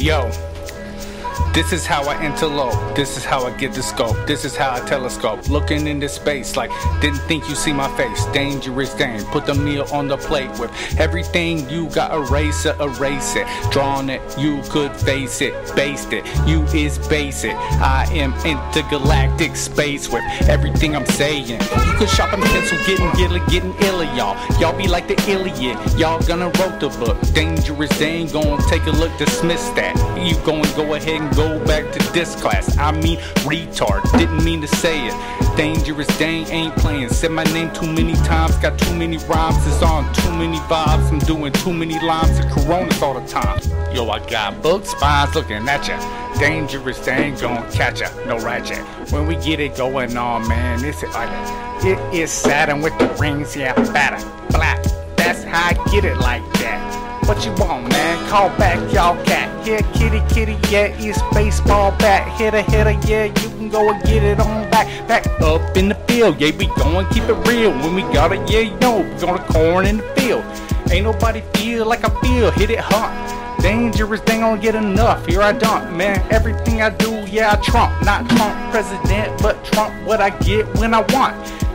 Yo, this is how I interlope, this is how I get the scope, this is how I telescope, looking into space like didn't think you see my face. Dangerous Dane, put the meal on the plate with everything you got, erase it, drawn it, you could face it, based it, you is basic. I am intergalactic space with everything I'm saying. You could sharpen pencil, getting iller, y'all be like the Iliad, y'all gonna wrote the book. Dangerous Dane gonna take a look, dismiss that, you gonna go ahead and go back to this class. I mean retard, didn't mean to say it. Dangerous Dane ain't playing, said my name too many times, got too many rhymes, it's on too many vibes, I'm doing too many lines of Coronas all the time. Yo, I got book spines looking at ya. Dangerous Dane gon' catch ya, no ratchet. When we get it going on, man, it's like it is Saturn with the rings, yeah, batter, black. That's how I get it like that. What you want, man? Call back, y'all cat. Yeah, kitty, yeah, it's baseball bat. Hitter, yeah, you can go and get it on back up in the field. Yeah, we gon' keep it real. When we got it, yeah, you know, we gonna corn in the field. Ain't nobody feel like I feel, hit it hard. Dangerous Dane gonna get enough, here I dump, man. Everything I do, yeah, I trump. Not Trump president, but Trump what I get when I want.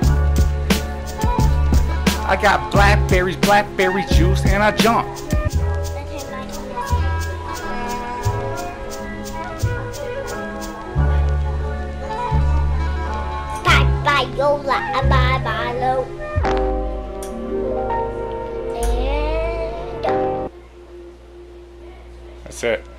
I got blackberry juice, and I jump. Yola, bye low. And that's it.